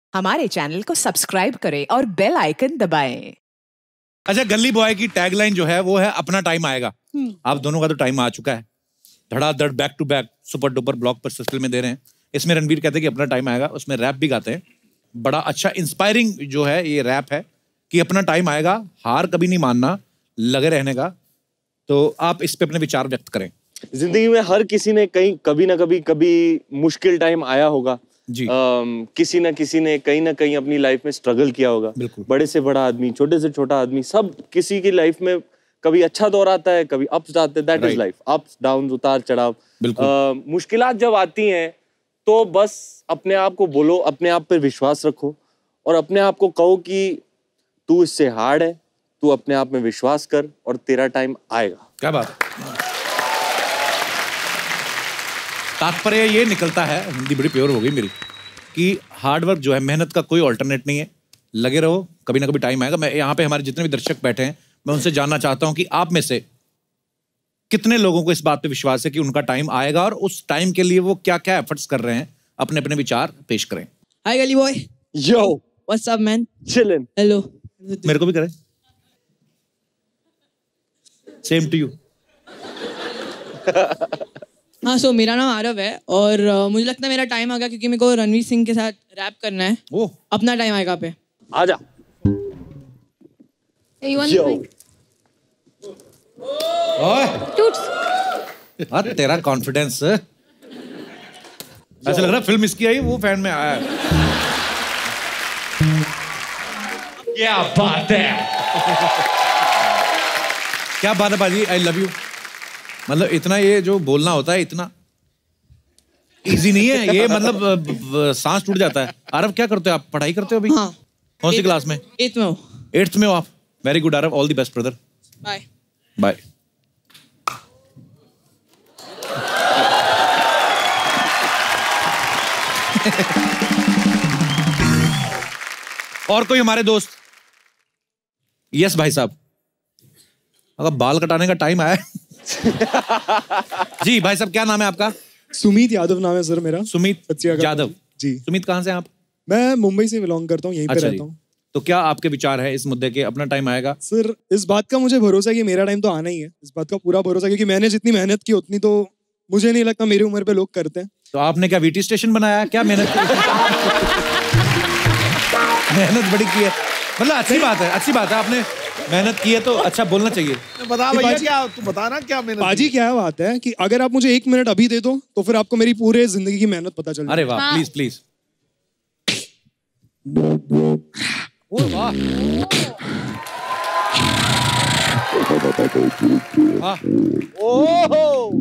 हमारे चैनल को सब्सक्राइब करें और बेल आइकन दबाएं। अच्छा, गली बॉय की टैगलाइन जो है वो है अपना टाइम आएगा। आप दोनों का तो टाइम आ चुका है, धड़ाधड़ back to back super duper block पर सर्कल में दे रहे हैं। इसमें रणवीर कहते हैं कि अपना टाइम आएगा, उसमें रैप भी गाते हैं। बड़ा अच्छा इंस्पायरिंग जो है ये रैप है कि अपना टाइम आएगा, हार कभी नहीं मानना, लगे रहने का। तो आप इस पे अपने विचार व्यक्त करें। जिंदगी में हर किसी ने कभी ना कभी मुश्किल टाइम आया होगा जी। किसी ना किसी ने कहीं ना कहीं अपनी लाइफ में स्ट्रगल किया होगा। बड़े से बड़ा आदमी, छोटे से छोटा आदमी, सब किसी की लाइफ में कभी अच्छा दौर आता है, कभी अप्स आते हैं। That is life, ups down, उतार चढ़ाव। मुश्किलात जब आती हैं तो बस अपने आप को बोलो, अपने आप पर विश्वास रखो और अपने आप को कहो कि तू इससे हार्ड है, तू अपने आप में विश्वास कर और तेरा टाइम आएगा। क्या बात है। तात्पर्य ये निकलता है, हिंदी बड़ी प्योर हो गई मेरी, कि हार्डवर्क जो है, मेहनत का कोई ऑल्टरनेट नहीं है। लगे रहो, कभी ना कभी टाइम आएगा। मैं यहाँ पे हमारे जितने भी दर्शक बैठे हैं, मैं उनसे जानना चाहता हूँ कि आप में से कितने लोगों को इस बात पे विश्वास है कि उनका टाइम आएगा और उस टाइम के लिए वो क्या क्या एफर्ट्स कर रहे हैं। अपने अपने विचार पेश करें। Hi Gully boy. Yo what's up man. Chilling. Hello. मेरे को भी करें। Same to you. हाँ, सो मेरा नाम आरव है और मुझे लगता है मेरा टाइम आ गया क्योंकि मेरे को रणवीर सिंह के साथ रैप करना है। अपना टाइम आएगा पे। आजा। ओए तेरा कॉन्फिडेंस ऐसा लग रहा है फिल्म इसकी आई वो फैन में आया है। क्या बात है। क्या बात है बाजी, आई लव यू। मतलब इतना ये जो बोलना होता है इतना इजी नहीं है ये, मतलब सांस टूट जाता है। आरव क्या करते हो आप, पढ़ाई करते हो अभी? हाँ। कौन सी क्लास में? 8th में हो। 8th में हो आप? Very good Aarav, all the best brother. Bye bye. और कोई हमारे दोस्त? यस भाई साहब, अगर बाल कटाने का टाइम आया जी भाई साहब, क्या नाम है आपका? सुमित यादव नाम है सर मेरा। सुमित यादव जी। सुमित कहाँ से हैं आप? मैं मुंबई से बिलोंग करता हूँ, यहीं पे रहता हूँ। तो क्या आपके विचार है इस मुद्दे के, अपना टाइम आएगा? सर इस बात का मुझे भरोसा है कि मेरा टाइम तो आना ही है, इस बात का पूरा भरोसा, क्योंकि मैंने जितनी मेहनत की उतनी तो मुझे नहीं लगता मेरी उम्र पे लोग करते हैं। तो आपने क्या वीटी स्टेशन बनाया, क्या मेहनत मेहनत बड़ी की है, मतलब अच्छी बात है, अच्छी बात है। आपने मेहनत की है तो अच्छा बोलना चाहिए। बता भैया, क्या तू बताना क्या मेहनत? बाजी क्या बात है कि अगर आप मुझे 1 मिनट अभी दे दो तो फिर आपको मेरी पूरे जिंदगी की मेहनत पता चल जाए। अरे वाह, प्लीज प्लीज। वाह ओह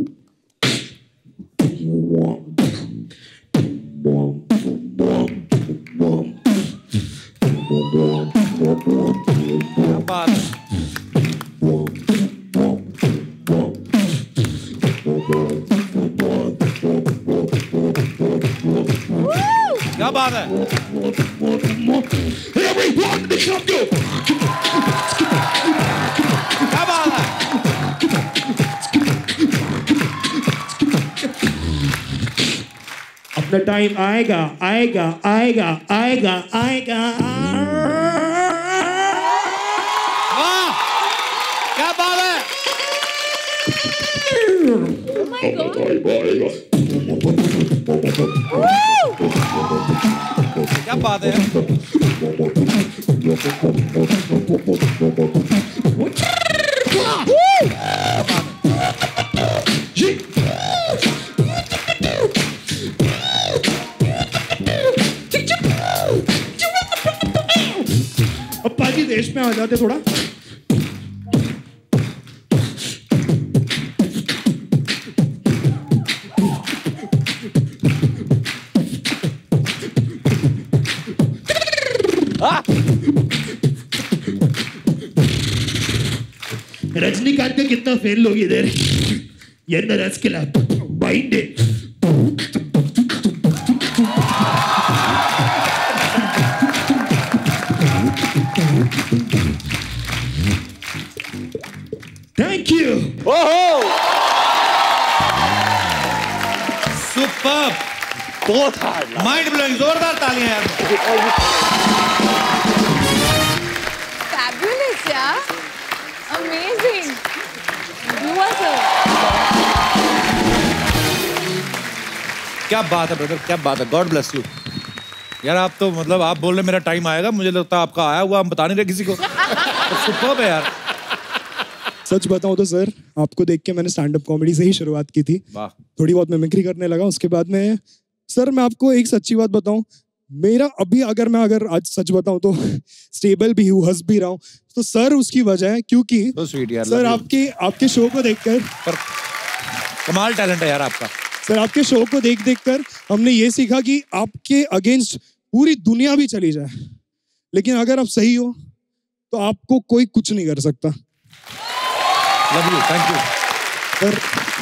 बात। क्या बात है। क्या बात है। अपना टाइम आएगा आएगा आएगा आएगा आएगा। वाह क्या बात है। क्या बात है। अब पाजी देश में आ जाते थोड़ा। रजनीकांत का कितना फेल लोग इधर ये नरस के लाभ बाइंडे। Thank you. ओहो सुपर्ब, बहुत हार्ड, माइंड ब्लोइंग, जोरदार तालियां यार। Fabulous, yeah. Amazing. You are sir. क्या बात है ब्रदर, क्या बात है, गॉड ब्लेस यू। यार आप तो मतलब आप बोल रहे मेरा टाइम आएगा, मुझे लगता है आपका आया हुआ, हम बता नहीं रहे किसी को। तो सुपर्ब है यार। सच बताऊं तो सर, आपको देख के मैंने स्टैंड अप कॉमेडी से ही शुरुआत की थी। वाह। थोड़ी बहुत मिमिक्री करने लगा, उसके बाद में सर मैं आपको एक सच्ची बात बताऊं, मेरा अभी अगर आज सच बताऊं तो स्टेबल भी हूँ, हंस भी रहा हूँ, तो सर उसकी वजह है क्योंकि so sweet यार, सर आपके शो को देखकर कमाल टैलेंट है यार आपका। सर आपके शो को देख कर हमने ये सीखा कि आपके अगेंस्ट पूरी दुनिया भी चली जाए, लेकिन अगर आप सही हो तो आपको कोई कुछ नहीं कर सकता। Love you, thank you sir.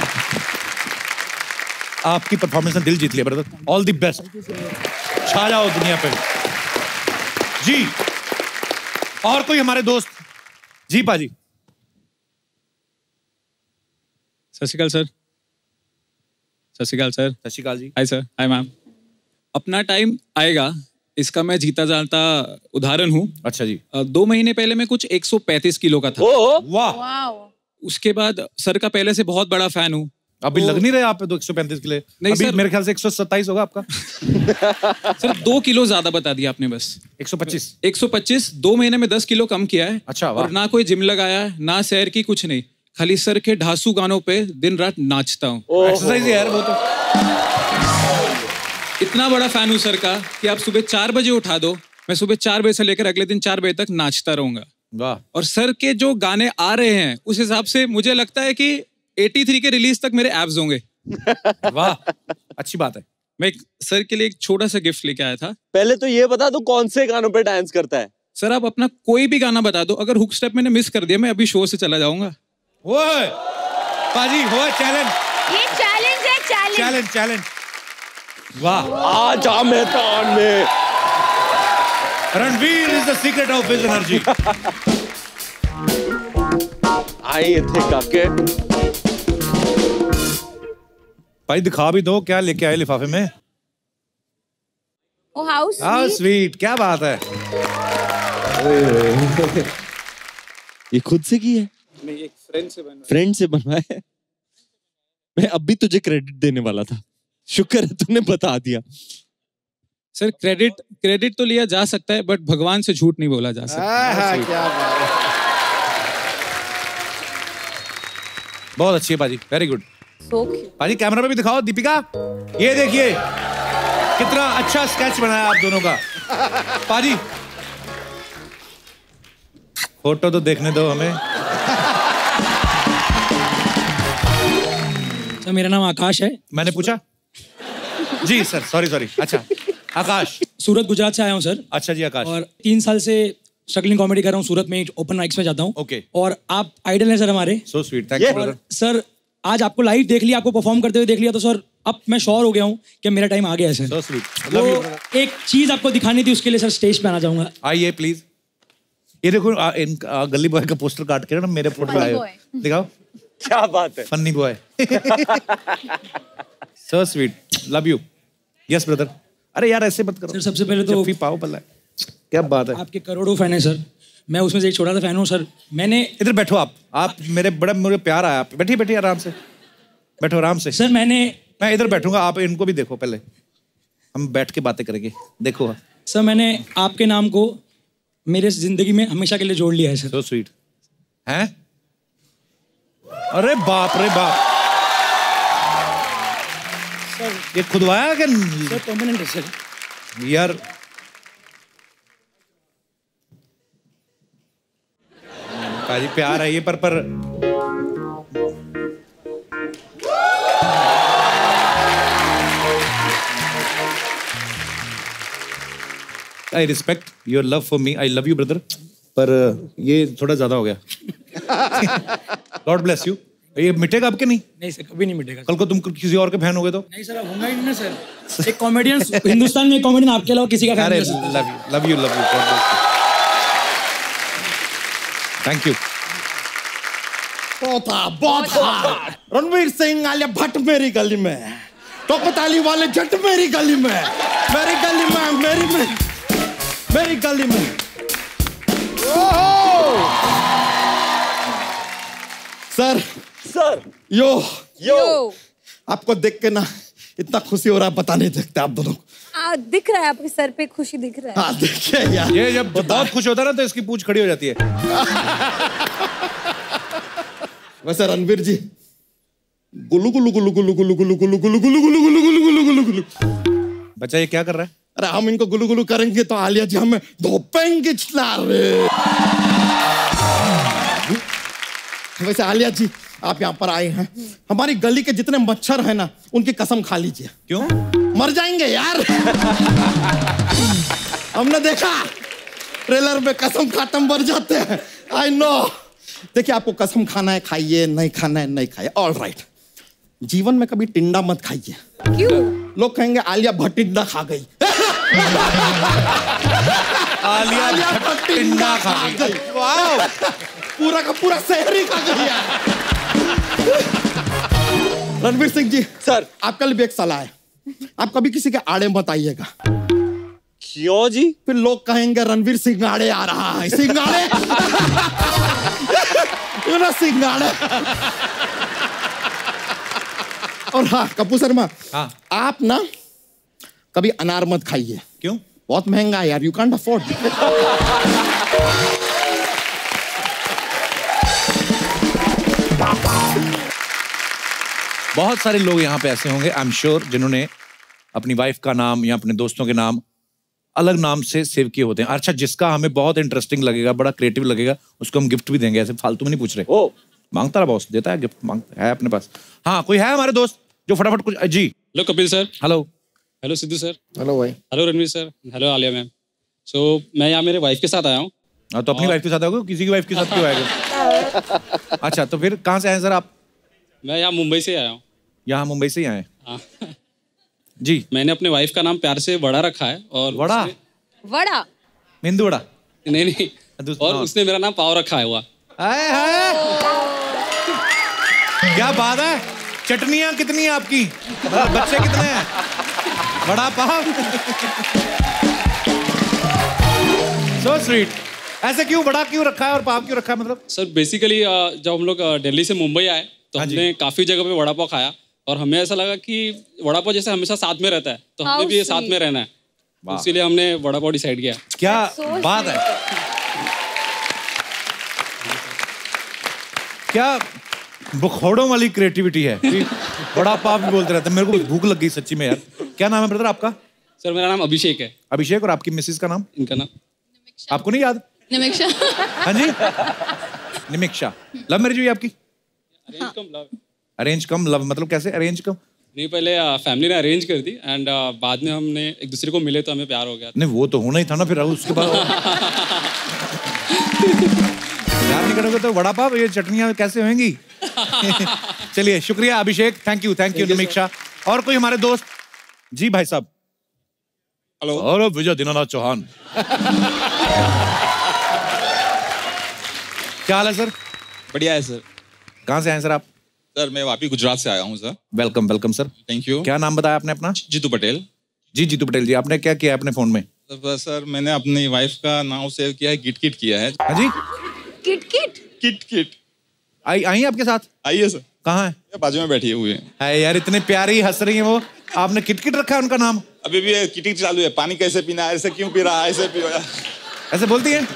आपकी परफॉर्मेंस ने दिल जीत लिया ब्रदर, ऑल द बेस्ट, छा जाओ दुनिया पे जी। और कोई हमारे दोस्त जी? पाजी सत श्री अकाल सर। सत श्री अकाल सर। सत श्री अकाल जी। Hi sir. Hi ma'am. अपना टाइम आएगा, इसका मैं जीता जाता उदाहरण हूँ। अच्छा जी। 2 महीने पहले मैं कुछ 135 किलो का था। वाह। उसके बाद सर का पहले से बहुत बड़ा फैन हूँ। अभी लग नहीं रहे आप पे 135 किलो? नहीं अभी सर, मेरे ख्याल से 127 होगा आपका। सर 2 किलो ज्यादा बता दिया आपने बस। 125 2 महीने में 10 किलो कम किया है। अच्छा और ना कोई जिम लगाया है, ना सैर की, कुछ नहीं, खाली सर के ढासू गानों पे दिन रात नाचता हूँ। एक्सरसाइज यार वो तो। इतना बड़ा फैन हूँ सर का कि आप सुबह 4 बजे उठा दो, मैं सुबह 4 बजे से लेकर अगले दिन 4 बजे तक नाचता रहूंगा। वाह। और सर के जो गाने आ रहे हैं उस हिसाब से मुझे लगता है कि 83 के रिलीज तक मेरे एब्स होंगे। वाह, अच्छी बात है। मैं सर के लिए एक छोटा सा गिफ्ट लेके आया था। पहले तो ये बता दो कौन से गानों पे डांस करता है? सर आप अपना कोई भी गाना बता दो, अगर हुक स्टेप मैंने मिस कर दिया मैं अभी शो से चला जाऊंगा। ओए पाजी, वो चैलेंज, ये चैलेंज है, चैलेंज चैलेंज। वाह। आज मैदान में Ranveer is the secret of his energy. आए थे काके। भाई दिखा भी दो क्या लेके आए लिफाफे में। ओ हाउ स्वीट, क्या बात है। ये खुद से की है? नहीं, एक फ्रेंड से बनवाया है। मैं अभी तुझे क्रेडिट देने वाला था, शुक्र है तूने बता दिया। सर क्रेडिट तो लिया जा सकता है, बट भगवान से झूठ नहीं बोला जा सकता। क्या बात है। बहुत अच्छी है पाजी, वेरी गुड। पाजी कैमरा पे भी दिखाओ। दीपिका, ये देखिए कितना अच्छा स्केच बनाया आप दोनों का। पाजी फोटो तो देखने दो हमें। सर मेरा नाम आकाश है। मैंने पूछा जी सर, सॉरी। अच्छा आकाश, सूरत गुजरात से आया हूँ सर। अच्छा जी आकाश। और 3 साल से स्ट्रगलिंग कॉमेडी कर रहा हूँ सूरत में, ओपन माइक्स में जाता हूँ। ओके। और आप आइडल हैं सर हमारे। So sweet, thank you brother. Sir आज आपको लाइव देख लिया, आपको परफॉर्म करते हुए देख लिया, तो सर अब मैं श्योर हो गया हूँ कि मेरा टाइम आ गया है सर। So sweet. तो एक चीज आपको दिखानी थी, उसके लिए सर स्टेज पे आना चाहूंगा। आइए प्लीज। ये देखो इन गली बॉय का पोस्टर काट के ना मेरे फोटो पे आए, दिखाओ। क्या बात है। Funny boy. So sweet, love you. Yes brother. अरे यार ऐसे मत करो सर। सबसे पहले तो पाओ पल्ला। क्या बात है। आपके करोड़ों फैन है सर, मैं उसमें से एक छोटा सा फैन हूँ सर। मैंने इधर बैठो आप मुझे प्यार आया। आप बैठिए आराम से, बैठो आराम से। सर मैं इधर बैठूंगा, आप इनको भी देखो, पहले हम बैठ के बातें करेंगे। देखो सर, मैंने आपके नाम को मेरे जिंदगी में हमेशा के लिए जोड़ लिया है सर। सो स्वीट हैं। अरे बाप रे बाप। सर ये खुदवाया क्या सर? परमानेंट है सर। यार काजी प्यार है ये, पर I respect your love for me, I love you brother, पर ये थोड़ा ज्यादा हो गया। God bless you. ये मिटेगा अब के नहीं? नहीं सर, कभी नहीं मिटेगा। कल को तुम किसी और के फैन हो गए तो? नहीं सर, अब होगा ही नहीं ना सर। एक कॉमेडियन हिंदुस्तान में, एक कॉमेडियन आपके अलावा किसी का फैन नहीं हो सकता। Love you God bless you. Thank you. बहुत रणवीर सिंह आलिया भट्ट मेरी गली में, टोकताली वाले जट मेरी गली में, मेरी गली में मेरी गली में। सर यो आपको देख के ना इतना खुशी हो रहा है, बता नहीं सकते आप दोनों को। दिख रहा है आपके सर पे खुशी दिख रहा है। हाँ देखिए यार, ये जब बहुत खुश होता है ना तो इसकी पूंछ खड़ी हो जाती है। वैसे रणवीर जी गुलू गुलू गुलू गुलू गुलू गुलू गुलू गुलू गुलू गुलू गुलू गुलू गुलू गुलू गुलू। बच्चा ये क्या कर रहा है? अरे हम इनको गुलू गुलू करेंगे तो आलिया जी हमें धोपेंगे रे। वैसे आलिया जी आप यहाँ पर आए हैं, हमारी गली के जितने मच्छर हैं ना उनकी कसम खा लीजिए। क्यों? मर जाएंगे यार। हमने देखा ट्रेलर में कसम खाता मर जाते हैं। I know. देखिए आपको कसम खाना है खाइए, नहीं खाना है नहीं खाइए, ऑल राइट। जीवन में कभी टिंडा मत खाइए। क्यों? लोग कहेंगे आलिया भटिंडा खा गई। आलिया भटिंडा खा गई। वाह, पूरा का पूरा शहर ही खा गई यार। रणवीर सिंह जी सर, आपका लिए भी एक सलाह है, आप कभी किसी के आड़े मत आइएगा। क्यों जी? फिर लोग कहेंगे रणवीर सिंगाड़े आ रहा है। सिंगाड़े यू नो सिंगाड़े। और हाँ कपूर शर्मा, हाँ आप ना कभी अनार मत खाइए। क्यों? बहुत महंगा है यार, यू कांट अफोर्ड। बहुत सारे लोग यहाँ पे ऐसे होंगे आई एम श्योर जिन्होंने अपनी वाइफ का नाम या अपने दोस्तों के नाम अलग नाम से सेव किए होते हैं। अच्छा, जिसका हमें बहुत इंटरेस्टिंग लगेगा, बड़ा क्रिएटिव लगेगा, उसको हम गिफ्ट भी देंगे। ऐसे फालतू में नहीं पूछ रहे। ओ मांगता रहा बॉस, देता है गिफ्ट, मांगता है अपने पास। हाँ कोई है हमारे दोस्त जो फटाफट कुछ? जी hello Kapil sir. Hello. Hello Sidhu sir. Hello भाई। Hello Ranveer sir. Hello Alia ma'am. So मैं यहाँ मेरे वाइफ के साथ आया हूँ। तो अपनी वाइफ के साथ आओगे, किसी की वाइफ के साथ क्यों आएगा? अच्छा तो फिर कहाँ से आए सर आप? मैं यहाँ मुंबई से आया हूँ। यहाँ मुंबई से ही आए? हाँ। जी। मैंने अपने वाइफ का नाम प्यार से वड़ा रखा है। और वड़ा? वड़ा? मेंदू वड़ा? नहीं। और उसने मेरा नाम पाव रखा है। हुआ क्या बात है। चटनियां कितनी है आपकी? बच्चे कितने हैं? बड़ा पाव। So sweet. ऐसे क्यों बड़ा क्यों रखा है और पाव क्यों रखा है? मतलब सर बेसिकली जब हम लोग दिल्ली से मुंबई आए तो हमने काफी जगह पे वड़ा पाव खाया और हमें ऐसा लगा कि वड़ा पाव जैसे हमेशा साथ में रहता है तो हमें भी साथ में रहना है, तो इसीलिए हमने वड़ा पाव डिसाइड किया। क्या बात है। क्या बुखौड़ों वाली क्रिएटिविटी है। बड़ा पाव भी बोलते रहते हैं। मेरे को भूख लग गई सच्ची में यार। क्या नाम है ब्रदर आपका? सर मेरा नाम अभिषेक है। अभिषेक। और आपकी मिसेज का नाम? इनका नाम आपको नहीं याद? निमिक्षा। हाँ जी निमिक्षा। लव मैरिज हुई आपकी? अरेंज कम लव मतलब कैसे अरेंज कम? नहीं, पहले फैमिली ने अरेंज कर दी एंड बाद में हमने एक दूसरे को मिले तो हमें प्यार हो गया। नहीं वो तो होना ही था ना फिर उसके बाद। प्यार नहीं करोगे तो वड़ा पाव ये चटनियां कैसे होंगी? चलिए शुक्रिया अभिषेक। Thank you निमिक्षा। और कोई हमारे दोस्त? जी भाई साहब। हेलो। और विजय दीनानाथ चौहान। क्या हाल है सर? बढ़िया है सर। कहाँ से आए सर आप? सर मैं वापी गुजरात से आया हूँ sir. Welcome welcome sir. Thank you. क्या नाम बताया आपने अपना? जीतू पटेल। जी जीतू पटेल जी, आपने क्या किया अपने फोन में? सर मैंने अपनी वाइफ का नाम सेव किया है, किट किट किया है। हाँ जी किट किट? Kit kit. आई आपके साथ? आइए सर। कहाँ है? बाजू में बैठी हुई है यार, इतने प्यारी हंस रही है वो। आपने किट किट रखा है उनका नाम? अभी भी किट किट चालू है। पानी कैसे पीना है, ऐसे क्यों पी रहा है, ऐसे पियो। ऐसे बोलती है?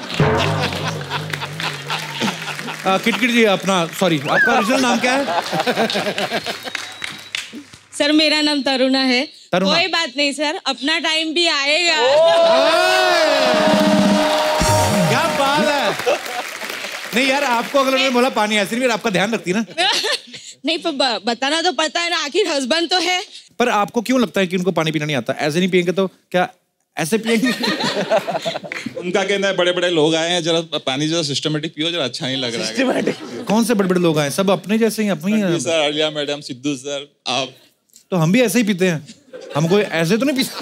किटकिट जी अपना सॉरी आपका ओरिजिनल नाम क्या है? सर मेरा नाम तरुणा है। तरुणा। कोई बात नहीं सर, अपना टाइम भी आएगा। क्या बात है। नहीं यार आपको अगर मैंने बोला पानी ऐसे नहीं, आपका ध्यान रखती ना। नहीं पर बताना तो पड़ता है ना, आखिर हस्बैंड तो है। पर आपको क्यों लगता है कि उनको पानी पीना नहीं आता? ऐसे नहीं पियेंगे तो क्या ऐसे पियेंगे? उनका कहना है बड़े बड़े लोग आए हैं, जरा पानी जरा सिस्टमेटिक पियो, जरा अच्छा नहीं लग रहा है। कौन से बड़े बड़े लोग आए? सब अपने जैसे ही अपनी sir, Alia madam, Sidhu sir, आप। तो हम भी ऐसे ही पीते हैं, हम कोई ऐसे तो नहीं पीते।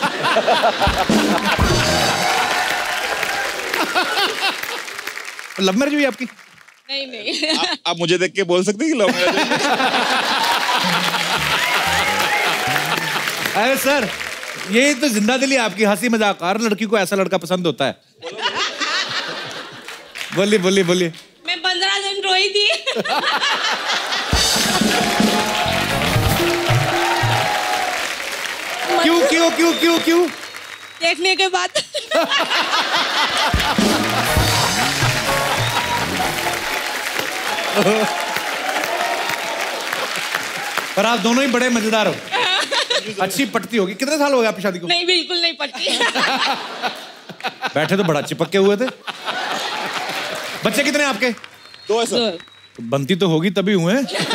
लव मैरिज हुई आपकी? नहीं आप मुझे देख के बोल सकते हैं कि लव मैरिज? अरे सर ये तो जिंदा दिली आपकी हंसी मजाक। हर लड़की को ऐसा लड़का पसंद होता है। बोलिए बोलिए बोलिए। मैं 15 दिन रोई थी। क्यों क्यों क्यों क्यों क्यों? देखने के बाद। पर आप दोनों ही बड़े मजेदार हो। अच्छी पटती होगी। कितने साल हो गए आपकी शादी को? नहीं, बिल्कुल नहीं पटती। बैठे तो बड़ा चिपक के हुए थे। बच्चे कितने आपके? 2 है सर। तो बनती तो होगी तभी हुए।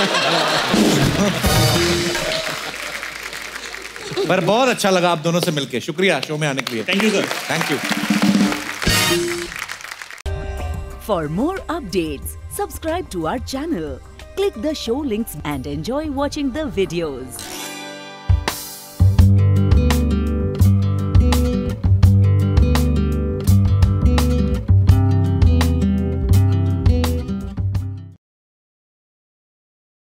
पर बहुत अच्छा लगा आप दोनों से मिलके। शुक्रिया शो में आने के लिए। Thank you sir. Thank you. For more updates, subscribe to our channel, click the show links and enjoy watching the videos.